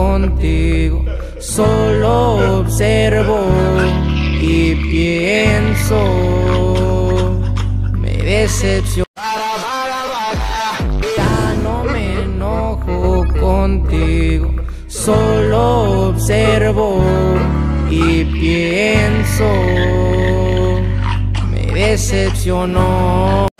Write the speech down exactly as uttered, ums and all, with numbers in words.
contigo, solo observo y pienso, me decepciono. Ya no me enojo contigo, solo observo y pienso, me decepcionó.